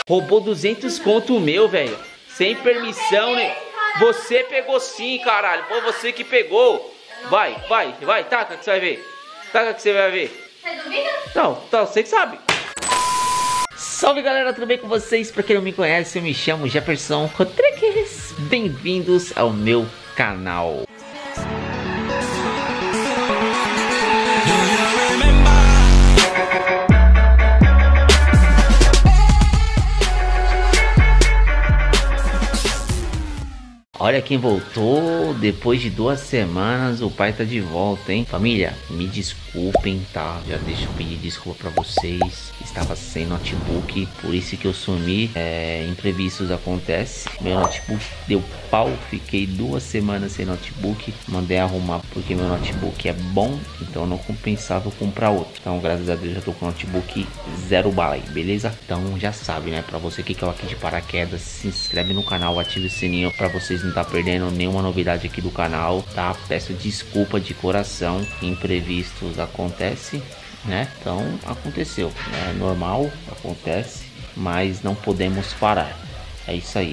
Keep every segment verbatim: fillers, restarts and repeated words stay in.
Roubou duzentos conto meu, velho. Sem permissão, né? Você pegou sim, caralho. Foi você que pegou. Vai, vai, vai. Taca que você vai ver. Taca que você vai ver. Você duvida? Não, tá, você que sabe. Salve galera, tudo bem com vocês? Pra quem não me conhece, eu me chamo Jefferson Rodrigues. Bem-vindos ao meu canal. Olha quem voltou, depois de duas semanas o pai tá de volta, hein? Família, me desculpem, tá? Já deixo eu pedir desculpa pra vocês. Estava sem notebook, por isso que eu sumi. É, imprevistos acontecem. Meu notebook deu pau, fiquei duas semanas sem notebook. Mandei arrumar porque meu notebook é bom, então não compensava eu comprar outro. Então, graças a Deus, já tô com o notebook zero bala aí, beleza? Então já sabe, né? Pra você que caiu aqui de paraquedas, se inscreve no canal, ative o sininho pra vocês não tá perdendo nenhuma novidade aqui do canal, tá? Peço desculpa de coração, imprevistos acontecem, né? Então aconteceu, é normal, acontece, mas não podemos parar. É isso aí.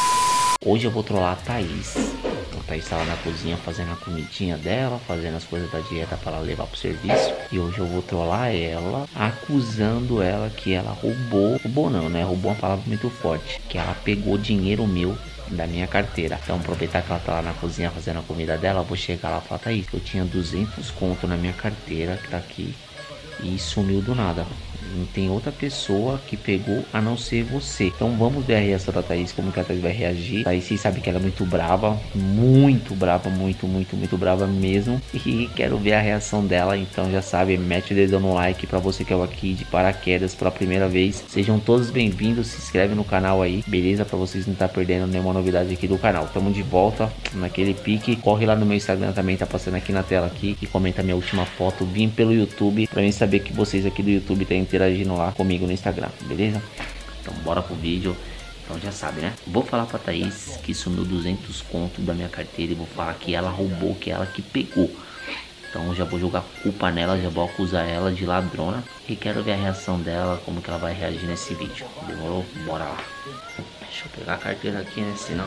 Hoje eu vou trollar a Thaís. A Thaís estava na cozinha fazendo a comidinha dela, fazendo as coisas da dieta para ela levar pro serviço. E hoje eu vou trollar ela, acusando ela que ela roubou, roubou não, né? Roubou uma palavra muito forte, que ela pegou dinheiro meu da minha carteira. Então aproveitar que ela tá lá na cozinha fazendo a comida dela, eu vou chegar lá e falar: Thaís, eu tinha duzentos conto na minha carteira, que tá aqui, e sumiu do nada. Não tem outra pessoa que pegou a não ser você. Então vamos ver a reação da Thaís, como que a Thaís vai reagir. A Thaís, vocês sabem que ela é muito brava, muito brava, muito, muito, muito brava mesmo. E quero ver a reação dela, então já sabe, mete o dedo no like. Pra você que é aqui de paraquedas pela primeira vez, sejam todos bem-vindos, se inscreve no canal aí, beleza? Pra vocês não estar perdendo nenhuma novidade aqui do canal. Tamo de volta naquele pique. Corre lá no meu Instagram também, tá passando aqui na tela aqui, e comenta minha última foto. Vim pelo YouTube, pra mim saber que vocês aqui do YouTube têm interagindo lá comigo no Instagram, beleza? Então bora pro vídeo. Então já sabe, né? Vou falar pra Thaís que sumiu duzentos conto da minha carteira e vou falar que ela roubou, que ela que pegou. Então já vou jogar culpa nela, já vou acusar ela de ladrona e quero ver a reação dela, como que ela vai reagir nesse vídeo. Demorou? Bora lá. Deixa eu pegar a carteira aqui, né? Senão...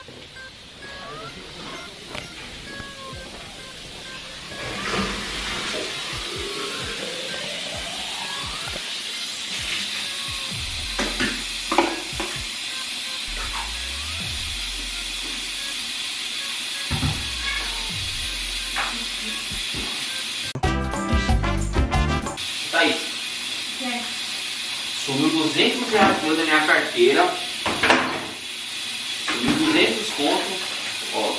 Thaís, É. sumiu duzentos reais meu da minha carteira. Sumiu duzentos conto. Ó,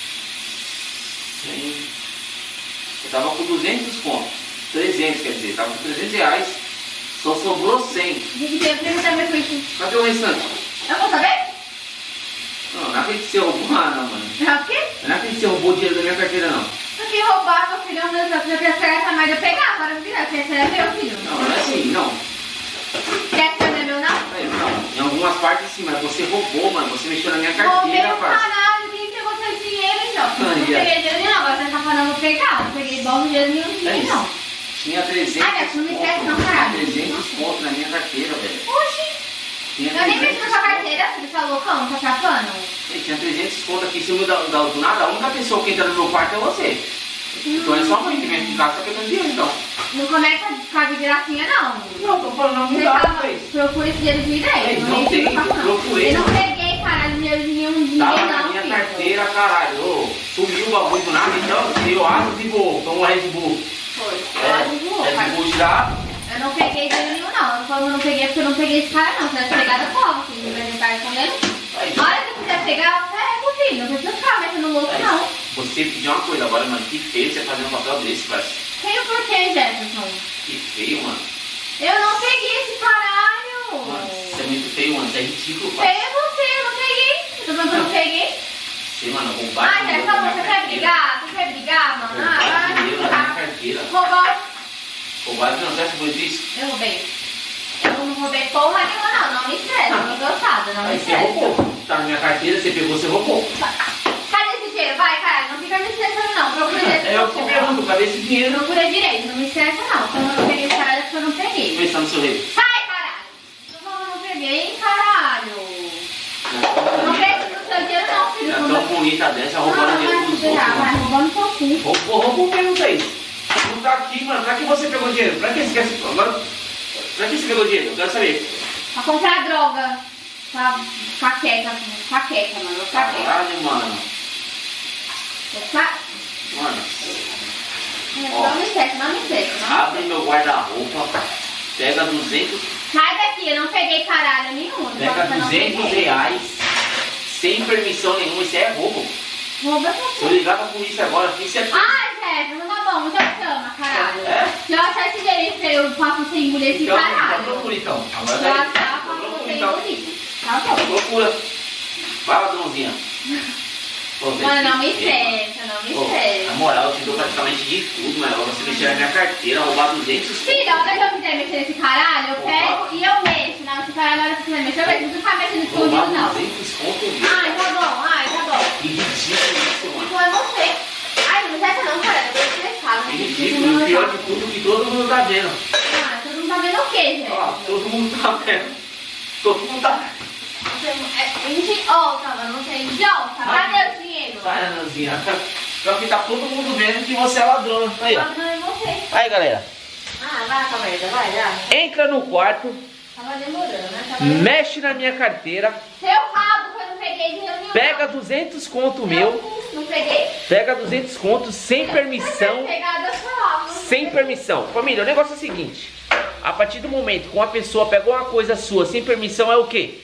cem. Eu tava com duzentos conto, trezentos quer dizer, tava com trezentos reais. Só sobrou cem. Gente, eu preciso saber com isso. Cadê o restante? Eu vou saber? Não, não acredito que você roubou. Ah, não, mano. É o quê? Eu não acredito que você roubou o dinheiro da minha carteira, não. Porque roubar, meu filho, meu Deus, eu quero essa mais eu pegar, agora eu virar, porque esse é meu filho. Não, não é assim, não. Quer que não é meu, não? É, não, em algumas partes sim, mas você roubou, mano. Você mexeu na minha Roubei carteira, o parça. caralho, quem pegou seu dinheiro, então? Eu não Ah, peguei yeah. dinheiro nenhum, agora você tá falando eu pegar, não peguei bom dinheiro nenhum, É dinheiro, isso. não. Tinha trezentos Ah, Neto, não me esquece não, conto, caralho. tinha trezentos conto na minha carteira, velho. Oxi, Tinha eu nem pensei na sua conto. carteira, você falou como, tá chapando? Ei, tinha trezentos conto aqui em cima da, da, do nada. A única pessoa que entra no meu quarto é você. Então é só mãe que vem ficar, tá pegando dinheiro, então. Não começa a ficar de gracinha, não. Não, tô falando, não Você dá, fala, Thaís. procura esse dinheiro direito. Ei, não nem tem, fica eu passando. procurei, Eu não não. peguei, caralho, dinheiro de nenhum ninguém, Tava não, na minha filho. carteira, caralho. Ô, sumiu o bagulho do nada, então eu tirei o ácido e vou. Tomo Red Bull. Foi. É, Eu não vou, Red cara. Bull já. Eu não peguei dinheiro nenhum, não. Eu falo, eu não peguei porque eu não peguei esse cara, não. Se tivesse pegado, eu falo. Se não vai estar escondendo. Aí, A hora que eu quiser pegar, eu pego, filho. Não precisa ficar metendo louco, aí, não. Você pediu uma coisa agora, mano. Que feio você fazer um papel desse, parceiro. Tenho por quê, Jefferson? Que feio, mano. Eu não peguei esse caralho. Mano, isso é muito feio, mano. Isso é ridículo, parceiro. Peguei você, eu não peguei. Eu tô falando que eu não peguei. Você, mano, roubar Ah, dinheiro Jefferson, da minha você quer carteira. brigar? Você quer brigar, mano? Ah, Roubar vai dinheiro da minha brigar. carteira. Roubou. Roubar não, você acha que foi disso? Eu roubei. Eu não roubei porra nenhuma, não. Não me estressa, não me gostada, não me Aí você estressa. roubou. Tá na minha carteira, você pegou, você roubou. Cadê esse dinheiro? Vai, caralho, não fica me estressando, não. Procura direito. É eu que te pergunto, cadê esse dinheiro? Procura direito, não me estressa, não. Quando eu não peguei esse caralho, é porque eu não peguei. Vê se tá no seu rei. Sai, caralho. Eu não peguei, caralho. bonita dessa, roubando dinheiro dos outros, vai mano. roubando um pouquinho. Roubou, roubou mesmo, Thaís. Não tá aqui, mano. Pra que você pegou dinheiro? Pra que você quer... Agora... Pra que você pegou dinheiro? Eu quero saber. Pra comprar droga. Pra caqueca, caqueca, mano. Caqueca. Caralho, mano. Ca... Mano. Não me esquece, não me esquece. Não. Abre meu guarda-roupa. Pega duzentos... Sai daqui, eu não peguei caralho nenhum. Pega duzentos reais. Sem permissão nenhuma. Isso é roubo. Rouba Se você. eu ligar pra polícia agora, isso é... Ai, Jefferson, tá bom, então chama, caralho. É? Se eu achar esse direito, eu faço sem engolir esse Então, caralho. então procura então. Agora Se eu daí. achar, eu Procura faço sem então. engolir. Tá bom. Procura. Vai, ladrãozinha. Pô, Mano, não me que feio, estressa, não me mano. Pô, estressa. na moral, eu te dou praticamente de tudo, mano. Agora você mexer na minha carteira, roubar duzentos... Filha, a hora que eu quiser mexer nesse caralho, eu Opa. pego e eu mexo. Não, esse caralho, a hora que eu quiser mexer, eu mexo. Não ficar mexendo Roubar escondido, não. duzentos conto mesmo. Ai, tá bom, ai, tá bom. Que ridículo isso, mano. Foi você. Ai, não me não, cara. Eu tô estressada. Que ridículo. E o pior de tudo é que todo mundo tá vendo. Ah, todo mundo tá vendo o quê, gente? Ó, todo mundo tá vendo. Todo mundo tá vendo. Você é idiota, mano. Você é idiota. Cadê o dinheiro? Sai, Ananzinha. Pior que tá todo mundo vendo que você é ladrona. Aí, ó. Ladrão é você. Aí, galera. Ah, vai, camarada, vai, vai. Entra no quarto, Tava demorando, né? Tava demorando. mexe na minha carteira, Seu rabo, que eu não peguei de reunião. pega duzentos conto meu, Não peguei? pega duzentos contos sem permissão, Pegada só. sem permissão. Família, o negócio é o seguinte, a partir do momento que uma pessoa pegou uma coisa sua sem permissão é o quê?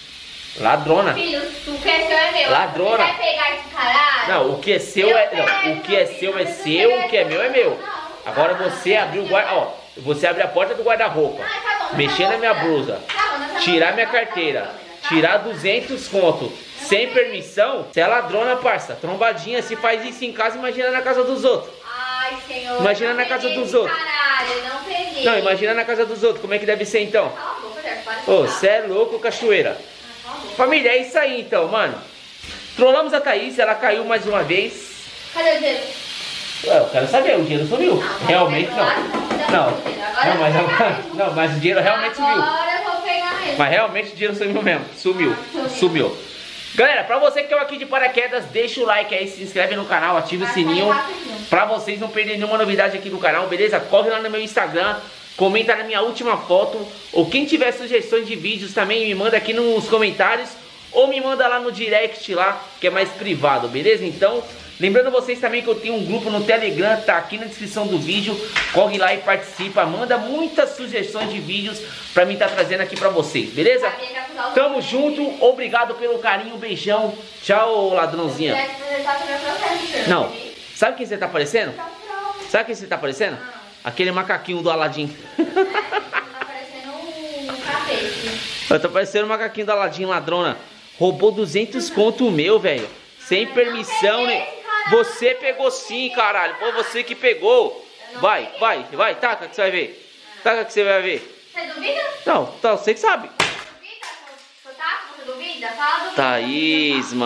Ladrona. Filho, o que é seu é meu. Ladrona. Você vai pegar esse caralho? Não, o que é seu é, não, o que é seu é seu, o que é meu é meu. Agora você abriu o guarda, ó, você abre a porta do guarda-roupa, Ai, tá bom, mexer na minha blusa, Tá bom, tá bom, tirar tá minha bom, carteira, tá bom, tá bom. tirar duzentos conto, sem permissão, você é ladrona, parça. Trombadinha, se faz isso em casa, imagina na casa dos outros. Ai, senhor. Imagina não na casa peguei dos esse outros. Caralho, não peguei. Não, imagina na casa dos outros, como é que deve ser então? Cala a boca, Jeff, para de Ô, falar. cê é louco, cachoeira. Ah, cala a boca. Família, é isso aí então, mano. Trollamos a Thaís, ela caiu mais uma vez. Cadê o dinheiro? Ué, eu quero saber, o dinheiro sumiu. Não, Realmente não. agora Não, agora não, mas, eu vou pegar mesmo. não, mas o dinheiro realmente sumiu. Agora eu vou pegar mesmo. Mas realmente o dinheiro sumiu mesmo. Sumiu. Ah, sumiu. Sumiu. Galera, pra você que caiu aqui de paraquedas, deixa o like aí, se inscreve no canal, ativa o Vai sininho sair rapidinho. pra vocês não perderem nenhuma novidade aqui do canal, beleza? Corre lá no meu Instagram, comenta na minha última foto, ou quem tiver sugestões de vídeos também me manda aqui nos comentários, ou me manda lá no direct lá, que é mais privado, beleza? Então, lembrando vocês também que eu tenho um grupo no Telegram, tá aqui na descrição do vídeo, corre lá e participa, manda muitas sugestões de vídeos pra mim tá trazendo aqui pra vocês, beleza? Sabia que ia acusar o Tamo outro. junto, obrigado pelo carinho, beijão, tchau ladrãozinha. Se tivesse que fazer meu processo, Não, entendeu? sabe quem você tá parecendo? Então, pronto. Sabe quem você tá parecendo? Ah. Aquele macaquinho do Aladim. Tá parecendo um capete. Eu tô parecendo o macaquinho do Aladim, ladrona. Roubou duzentos conto meu, velho. Sem permissão, né? Você pegou sim, caralho. Foi você que pegou. Vai, vai, vai, taca que você vai ver. Taca que você vai ver. Você duvida? Não, tá, você que sabe. Duvida? Tá? Você duvida? Fala duvida. Thaís, mano.